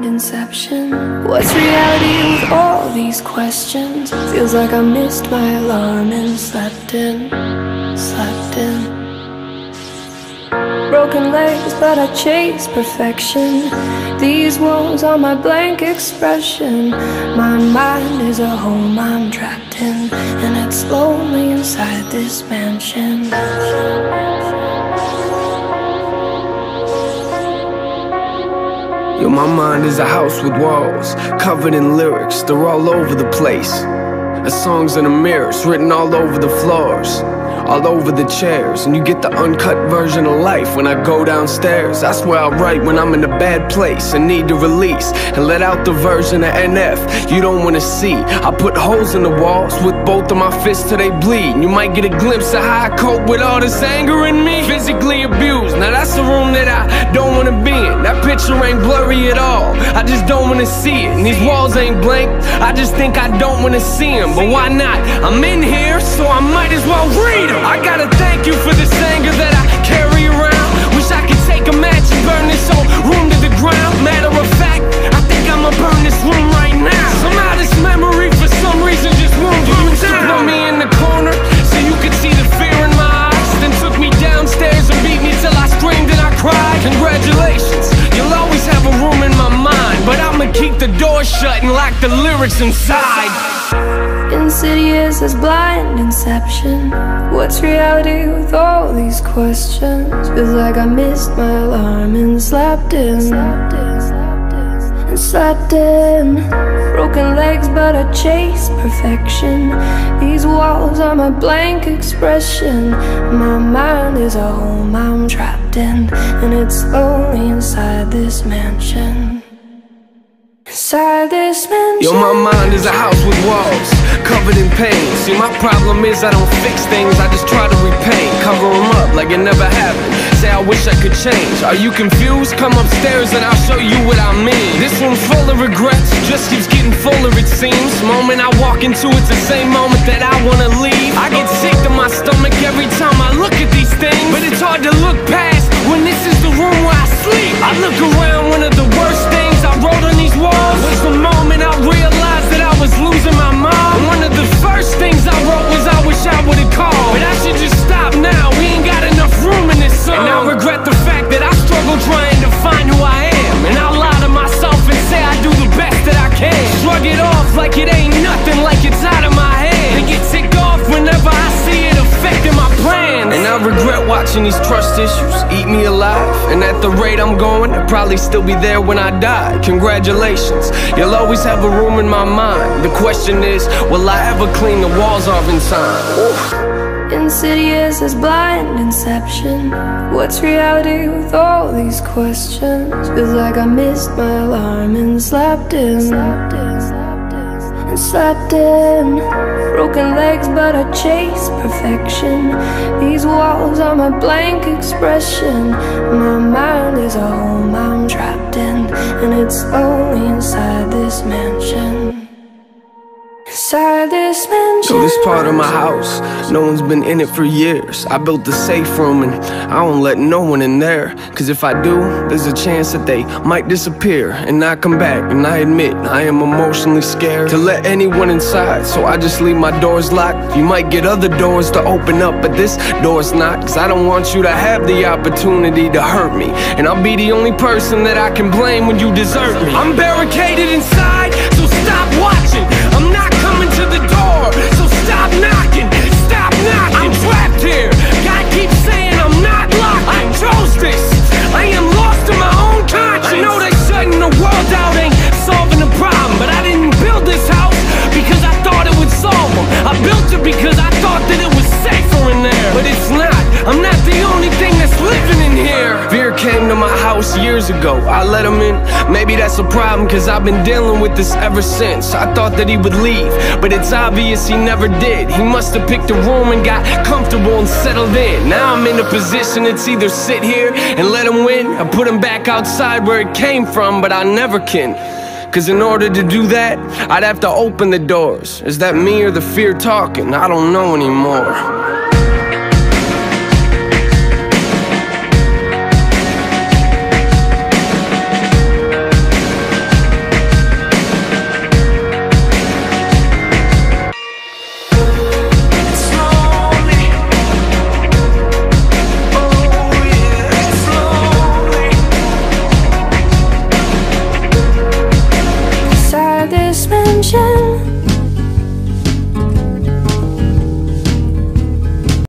blind inception. What's reality with all these questions? Feels like I missed my alarm and slept in. Broken legs, but I chase perfection. These walls are my blank expression. My mind is a home I'm trapped in, and it's lonely inside this mansion. Yo, my mind is a house with walls covered in lyrics, they're all over the place. The songs in the mirrors, written all over the floors, all over the chairs. And you get the uncut version of life when I go downstairs. That's where I write when I'm in a bad place and need to release, and let out the version of NF you don't wanna see. I put holes in the walls with both of my fists till they bleed. You might get a glimpse of how I cope with all this anger in me. Physically abused, now that's the room that I don't wanna be in. That picture ain't blurry at all, I just don't wanna see it. And these walls ain't blank, I just think I don't wanna see them. But why not? I'm in here, so I might as well read them. I gotta thank you for this anger that I carry around. Wish I could take a match and burn this whole room to the ground. Matter of fact, I think I'ma burn this room right now. Somehow this memory for some reason just won't go down. You put me in the corner so you could see the fear in my eyes, then took me downstairs and beat me till I screamed and I cried. Congratulations, you'll always have a room in my mind, but I'ma keep the door shut and lock the lyrics inside. Insidious as blind inception. What's reality with all these questions? Feels like I missed my alarm and slept in. Broken legs, but I chase perfection. These walls are my blank expression. My mind is a home I'm trapped in, and it's lonely inside this mansion. Inside this mansion. Yo, my mind is a house with walls covered in pain. See, my problem is I don't fix things, I just try to repaint. Cover them up like it never happened. Say I wish I could change. Are you confused? Come upstairs and I'll show you what I mean. This room's full of regrets, just keeps getting fuller it seems. Moment I walk into, it's the same moment that I wanna leave. I get sick to my stomach every time I look at these things, but it's hard to look past when this is the room where I sleep. I look around, one of the worst things I wrote on these walls was the moment I realized that I was losing my mom. One of the first things I wrote was I wish I would've called, but I should just stop now, we ain't got enough room in this song. And I regret the fact that I struggle trying to find who I am, and I lie to myself and say I do the best that I can. Shrug it off like it ain't nothing, like it's out of my head, and get ticked off whenever I see it affecting my plans. And I regret watching these trust issues eat me alive, and at the rate I'm going, I'll probably still be there when I die. Congratulations, you'll always have a room in my mind. The question is, will I ever clean the walls off in time? Insidious as blind inception. What's reality with all these questions? Feels like I missed my alarm and slept in. Broken legs, but I chase perfection. These walls are my blank expression. My mind is a home I'm trapped in, and it's lonely inside this mansion. Inside this mansion. So this part of my house, no one's been in it for years. I built the safe room and I don't let no one in there, cause if I do, there's a chance that they might disappear and not come back. And I admit, I am emotionally scared to let anyone inside, so I just leave my doors locked. You might get other doors to open up, but this door's not, cause I don't want you to have the opportunity to hurt me, and I'll be the only person that I can blame when you desert me. I'm barricaded inside, so stop watching. I'm not coming to the door, so stop knocking. Stop knocking. I'm trapped here. God keeps saying I'm not locked. I chose this. I am lost in my own conscience. I know that shutting the world out ain't solving the problem, but I didn't build this house because I thought it would solve them. I built it because I thought that it was safer in there, but it's not. I'm not the only thing that's living in here. Fear came to my house years ago, I let him in. Maybe that's a problem, cause I've been dealing with this ever since. I thought that he would leave, but it's obvious he never did. He must have picked a room and got comfortable and settled in. Now I'm in a position, it's either sit here and let him win, or put him back outside where it came from, but I never can. Cause in order to do that, I'd have to open the doors. Is that me or the fear talking? I don't know anymore.